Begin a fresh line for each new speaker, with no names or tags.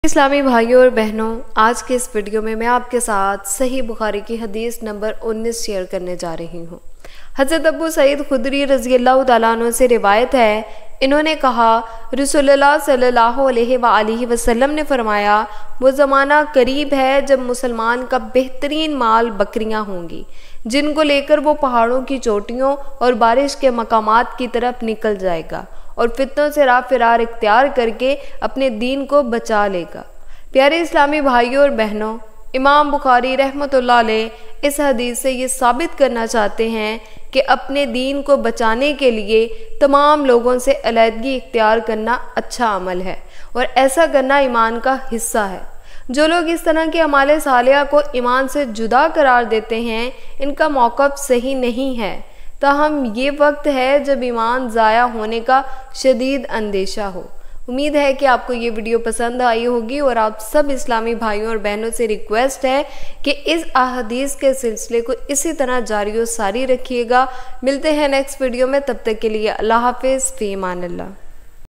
इस्लामी भाइयों और बहनों, आज के इस वीडियो में मैं आपके साथ सही बुखारी की हदीस नंबर 19 शेयर करने जा रही हूँ। हज़रत अबू सईद खुदरी रज़ी अल्लाह तआला अन्हु से रिवायत है, इन्होंने कहा रसूलुल्लाह सल्लल्लाहु अलैहि वसल्लम ने फरमाया, वो ज़माना करीब है जब मुसलमान का बेहतरीन माल बकरियां होंगी, जिनको लेकर वो पहाड़ों की चोटियों और बारिश के मकामात की तरफ निकल जाएगा और फितनों से राह फिरार इख्तियार करके अपने दीन को बचा लेगा। प्यारे इस्लामी भाइयों और बहनों, इमाम बुखारी रहमतुल्लाह अलैह इस हदीस से ये साबित करना चाहते हैं कि अपने दीन को बचाने के लिए तमाम लोगों से अलहदगी इख्तियार करना अच्छा अमल है और ऐसा करना ईमान का हिस्सा है। जो लोग इस तरह के अमाले सालिया को ईमान से जुदा करार देते हैं, इनका मौक़िफ़ सही नहीं है। ताहम ये वक्त है जब ईमान ज़ाया होने का शदीद अंदेशा हो। उम्मीद है कि आपको ये वीडियो पसंद आई होगी और आप सब इस्लामी भाइयों और बहनों से रिक्वेस्ट है कि इस अहादीस के सिलसिले को इसी तरह जारी और सारी रखिएगा। मिलते हैं नेक्स्ट वीडियो में, तब तक के लिए अल्लाह हाफिज़, फ़ी अमान अल्लाह।